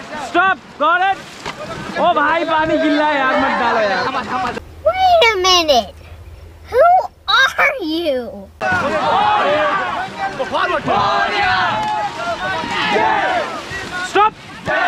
Stop got it. ओ भाई पानी गिल्ला है यार, मत डालो यार। Wait a minute. Who are you? Stop.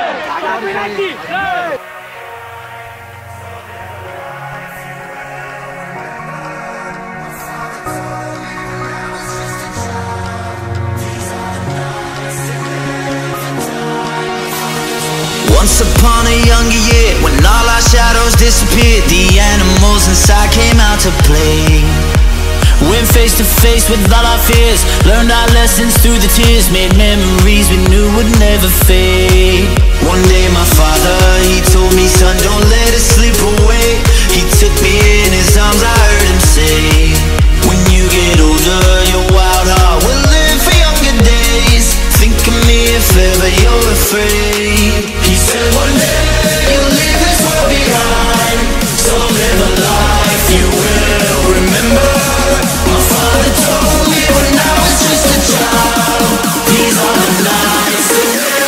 Once upon a younger year, when all our shadows disappeared, the animals inside came out to play. Went face to face with all our fears, learned our lessons through the tears, made memories we knew would never fade. One day my father, he told me, son, don't let it slip away. He took me in his arms, I heard him say, when you get older, your wild heart will live for younger days. Think of me if ever you're afraid. He said one day you'll leave this world behind, so live a life you will remember. My father told me when I was just a child, these are the nights that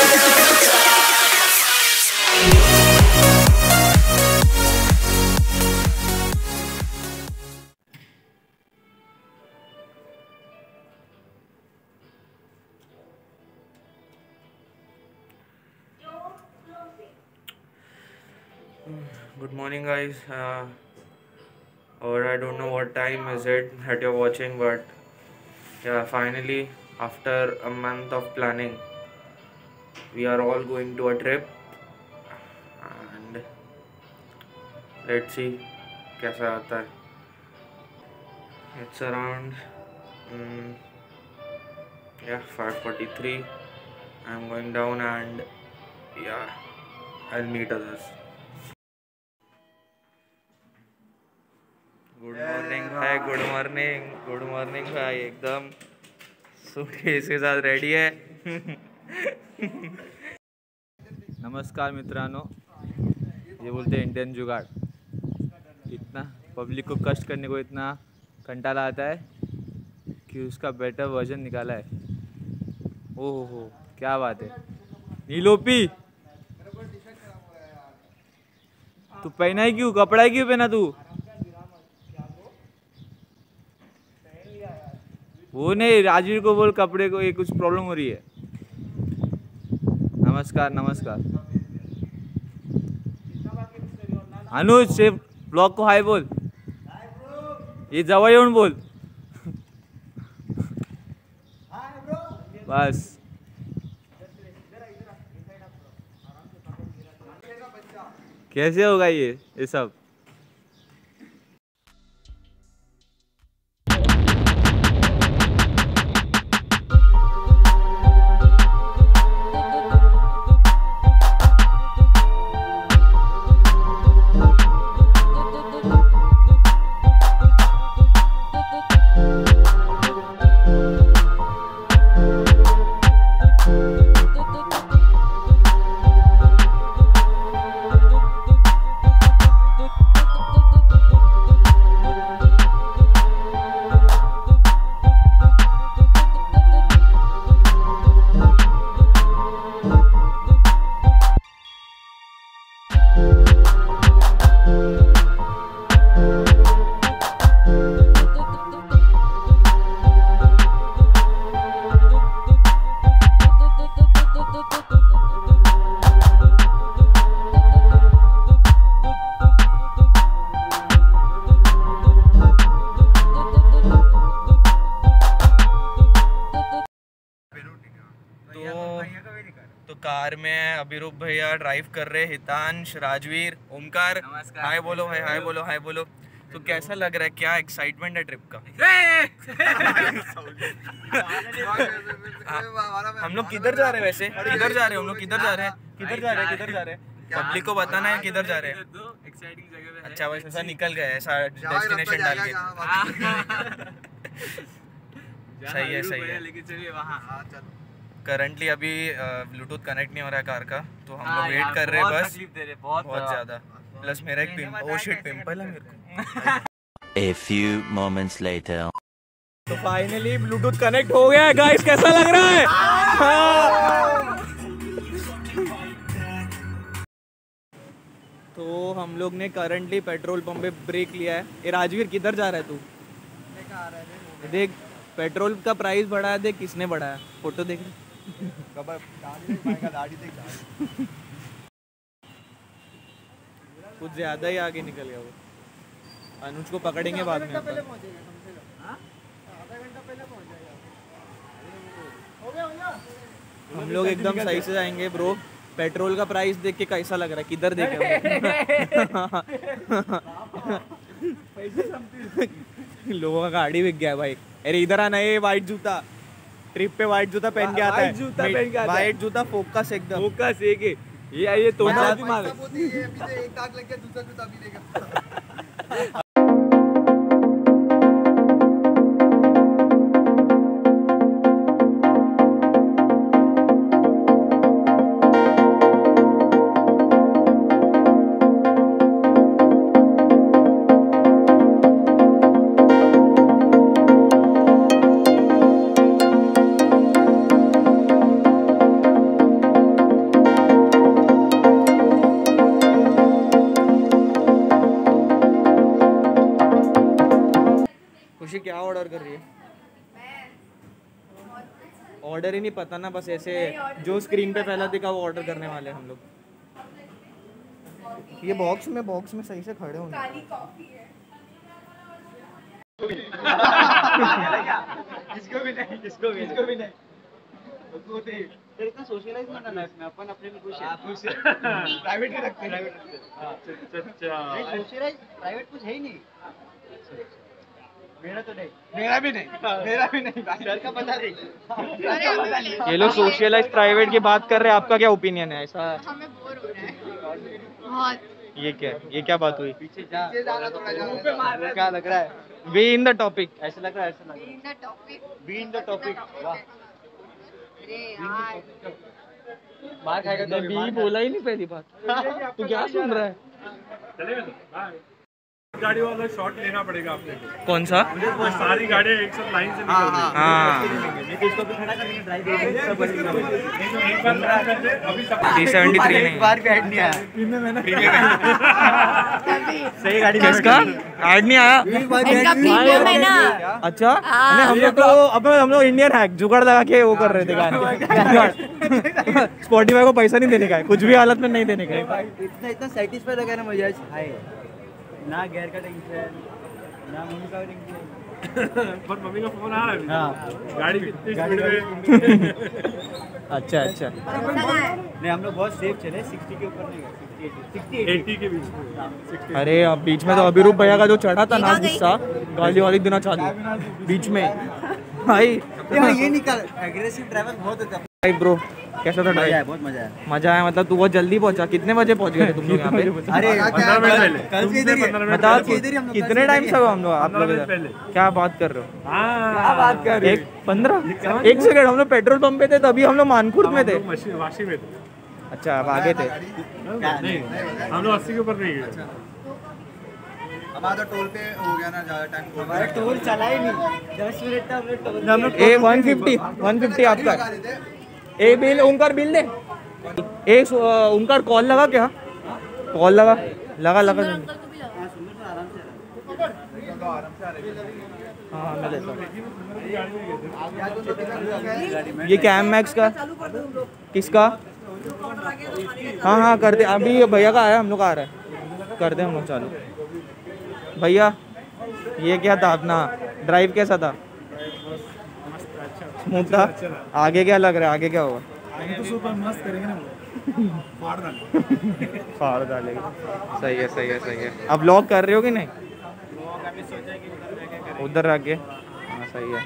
Good morning guys, or I don't know what time is it that you're watching, but yeah, finally after a month of planning we are all going to a trip and let's see कैसा आता है. It's around 5:43. I'm going down and yeah, I'll meet others. Good morning भाई, good morning भाई. एकदम suitcase के साथ ready है. नमस्कार मित्रांनो, ये बोलते हैं इंडियन जुगाड़. इतना पब्लिक को कष्ट करने को इतना कंटाला आता है कि उसका बेटर वर्जन निकाला है. ओह हो, क्या बात है. नीलोपी, तू पहना है क्यों? कपड़ा क्यों पहना तू? वो नहीं, राजवीर को बोल कपड़े को, ये कुछ प्रॉब्लम हो रही है. नमस्कार. अनुज से ब्लॉग को हाय बोल. ये जवळ येऊन बोल. बस. कैसे होगा ये सब? तो कार में अभिरूप भैया ड्राइव कर रहे, हितांश, राजवीर, ओमकार. हाय बोलो भाई, हाय बोलो. तो कैसा लग रहा है, क्या एक्साइटमेंट है ट्रिप का? हम लोग किधर जा रहे हैं वैसे? किधर जा रहे हैं? पब्लिक को बताना है किधर जा रहे हैं. अच्छा वैसे ऐसा निकल गया, ऐसा डेस्टिनेशन डाल के. सही है. लेकिन चलिए वहाँ करंटली अभी ब्लूटूथ कनेक्ट नहीं हो रहा है कार का, तो हम लोग वेट कर रहे हैं बस. बहुत ज़्यादा. प्लस मेरा एक पिंपल है मेरे को. A few moments later. तो फाइनली ब्लूटूथ कनेक्ट हो गया है गाइस. कैसा लग रहा है? तो हम लोग ने करंटली पेट्रोल पंप पे ब्रेक लिया है। ए राजवीर किधर जा रहा है तू? देख पेट्रोल का प्राइस बढ़ा है, देख किसने बढ़ाया, फोटो देख। कुछ ज्यादा ही आगे निकल गया वो। अनुज को पकड़ेंगे बाद में। हम लोग एकदम सही से जाएंगे ब्रो। पेट्रोल का प्राइस देख के कैसा लग रहा है? किधर देखे? लोगों का गाड़ी बिक गया भाई। अरे इधर आना, ये वाइट जूता, ट्रिप पे वाइट जूता पहन के आता है। वाइट जूता फोकस एकदम फोकस एक है। ये तोड़ा दिमाग। खुशी क्या ऑर्डर कर रही है? ऑर्डर ही नहीं पता ना, बस ऐसे जो स्क्रीन पे पहला दिखा वो ऑर्डर करने वाले हम लोग। ये बॉक्स में सही से खड़े होंगे। किसको भी नहीं। इतना सोशलाइज मत करना इसमें, अपन अपने में खुश है। प्राइवेट ही रखते हैं। अच्छा सोशलाइज प्राइवेट कुछ है ही नहीं। मेरा भी नहीं सर का पता नहीं। ये लोग सोशलाइज प्राइवेट की बात कर रहे हैं, आपका क्या ओपिनियन है? ऐसा हमें बोर हो रहा है बहुत। ये क्या बात हुई? पीछे जाना थोड़ा क्या लग रहा है? बी इन द टॉपिक ऐसा लग रहा है। बी इन द टॉपिक वाह। अरे यार मार खाएगा तो बी बोला ही नहीं पहली बात। तू क्या सुन रहा है? गाड़ी वाला शॉट लेना पड़ेगा आपने को। कौन सा? सारी गाड़ियाँ एक साथ लाइन से निकल रही हैं। इसको भी खड़ा करके ड्राइव एक बार खड़ा कर दे, अभी सब 373 नहीं बार भी ऐड नहीं आया। सही गाड़ी किसका ऐड नहीं आया? इनका प्रीमियम है ना। अच्छा नहीं, हम लोग इंडियन हैक जुगाड़ लगा के वो कर रहे थे गाने। स्पॉटिफाई को पैसा नहीं देने का है, कुछ भी हालत में नहीं देने का है। इतना सेटिस्फाई लगा ना मुझे हाय। ना गैर का टेंशन, ना मम्मी का टेंशन। पर मम्मी का फोन आ रहा है। हाँ। गाड़ी कितनी स्पीड में। अच्छा नहीं हम लोग बहुत सेफ चले, 60 के ऊपर नहीं गए, 80 के बीच में। अरे अब बीच में तो अभिरूप भैया का जो चढ़ा था ना गुस्सा, गाली वाली देना चालू बीच में भाई। ये निकल एग्रेसिव ड्राइवर बहुत होता है भाई। ब्रो कैसा था ड्राइव? बहुत मजा आया। मतलब तू बहुत जल्दी पहुंचा। कितने बजे पहुंच गए थे तुम लोग यहाँ पे? अरे 15 मिनट पहले। बताओ कितने टाइम से हो हम लोग आप लोग इधर? क्या बात कर रहे हो? क्या बात कर रहे हो? 15 एक सेकंड, हम लोग पेट्रोल पंप पे थे तभी हम लोग मानकुर्द में थे। वाशी में थे। अच्छा अब आगे थे। नहीं हम लोग 80 के ऊपर नहीं गए। हमारा तो टोल पे हो गया ना ज़्यादा टाइम। हमारा टोल चला ही नहीं, 10 मिनट तक हमने टोल। ए 150 आपका। ए बिल ओंकार बिल दे। एक ओंकार कॉल लगा क्या? कॉल लगा। हाँ मैं लेता हूँ। ये कैम मैक्स का किसका? हाँ कर दे। अभी भैया का आया, हम लोग आ रहा है, कर दे हम लोग चालू। भैया ये क्या था अपना ड्राइव, कैसा था? स्मूथ था। आगे क्या लग रहा है? आगे क्या होगा? आगे तो सुपर मस्त करेंगे ना, फाड़ डालेंगे। सही है। अब व्लॉग कर रहे हो कि नहीं? उधर आके हाँ सही है।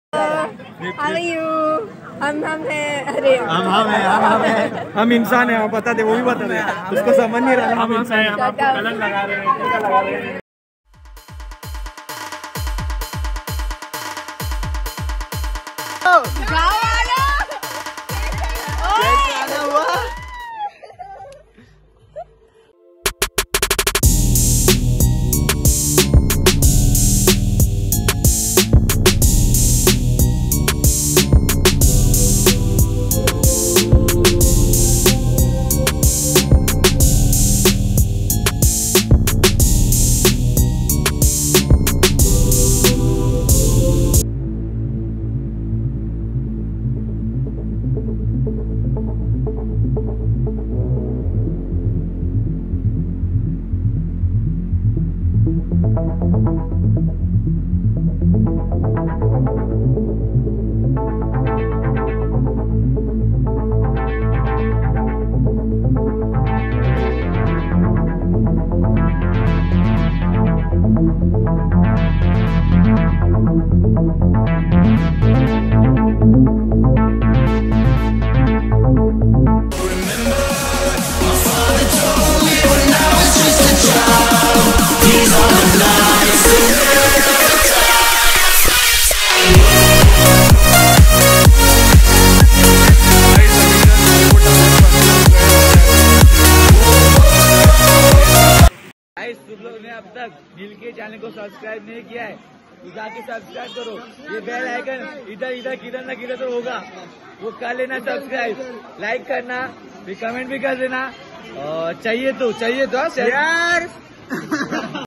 हम इंसान है, बता दे, वो भी बता दे, उसको समझ नहीं रहा। हम इंसान हैं, हम आपको कलर लगा रहे हैं। गाइस तुम लोग ने अब तक नील के चैनल को सब्सक्राइब नहीं किया है तो जाके सब्सक्राइब करो। ये बेल आइकन इधर इधर किधर ना किधर तो होगा, वो कर लेना सब्सक्राइब, लाइक करना, फिर कमेंट भी कर देना और चाहिए तो यार